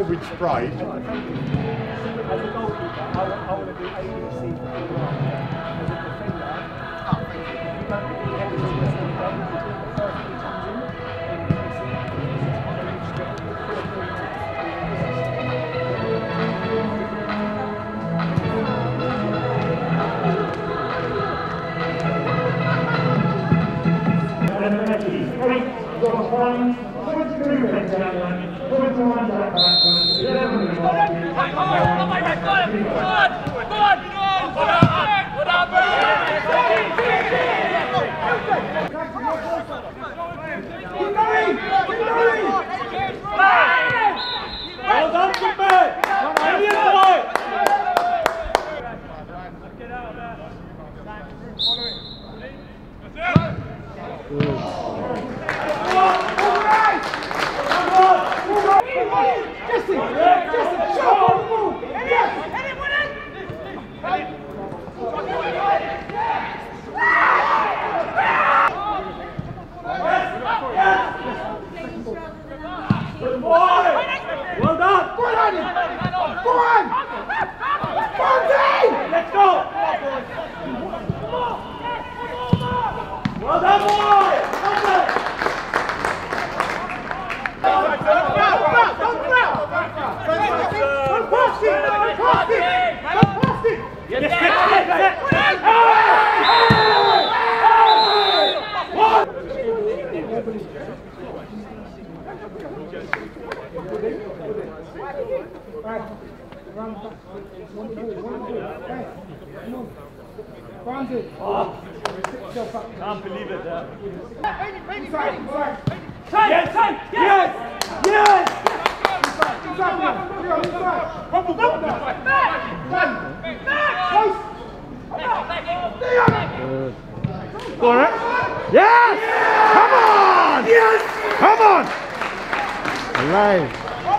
with Sprite. As a goalkeeper, I want to do A, B, C for the line. As a defender, you don't get the head of the first thing comes in, Can't believe it. Go on, right? Yes! Come on! Yes! Come on! Alive.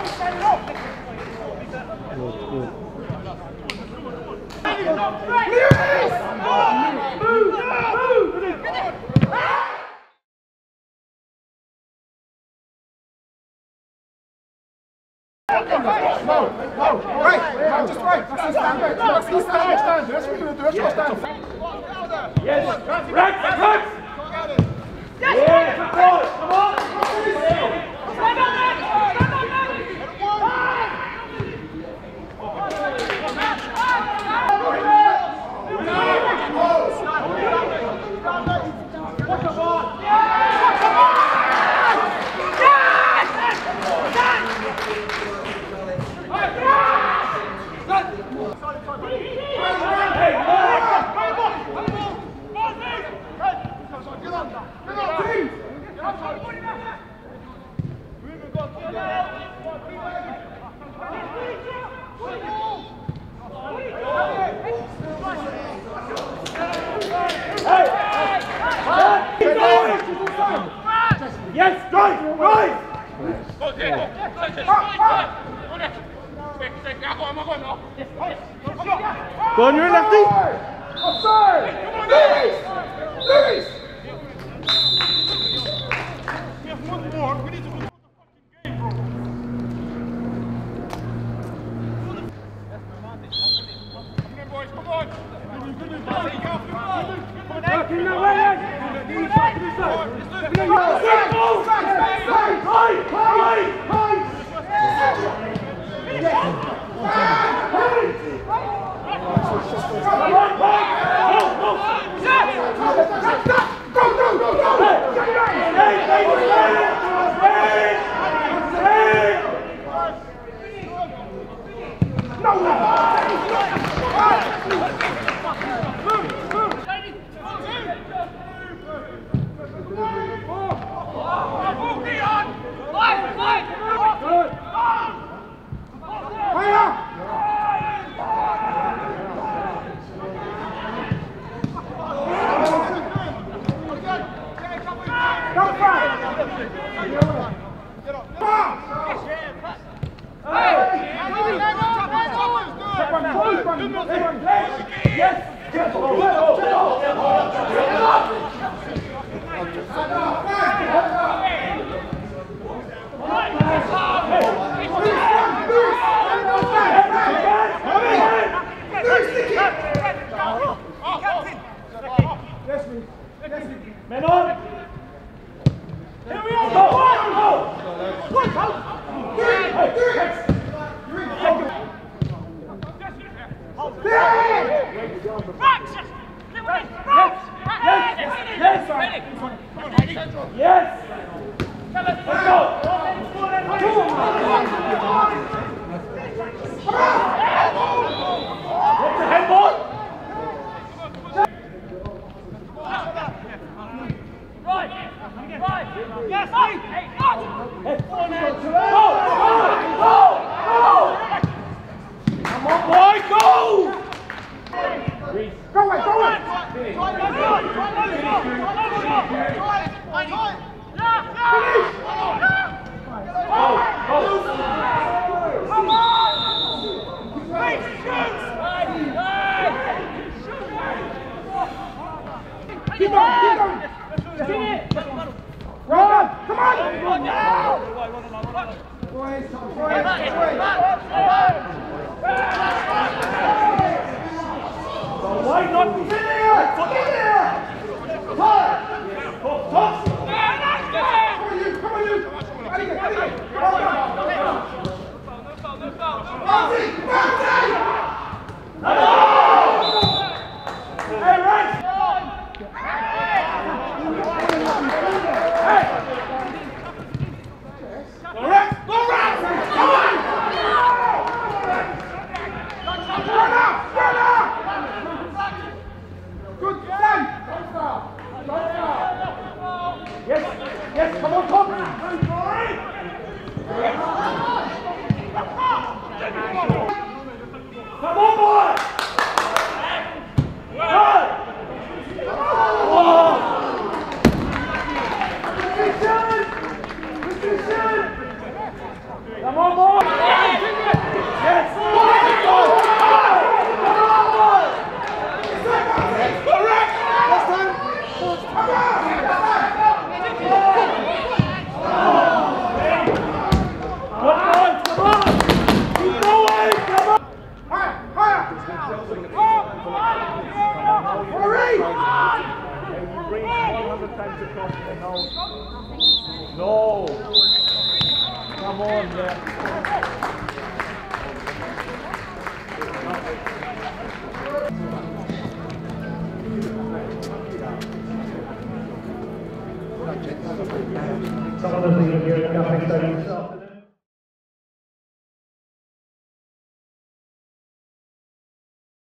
Good, good. Yes, Rex! Yeah, come on! Yes, right! Go on, you're in lefty! Offside! Lewis! Lewis! We have one more. We need to win the fucking game, bro. Come on, boys, come on. Yes! Let's go! What's the head ball? Yes, Come on, boy, go! Go away, go away! Keep going! Run! Come on! Why not? Get here! Get here! Toss! Come on, you! Hey, right! Yes, come on, come on! Come on, boy! Come on, boy! Yes! Correct! Come on! Keep going! Come on! Higher! Hurry! You bring 100 times across the nose. No! Come on, there. Some of the things here,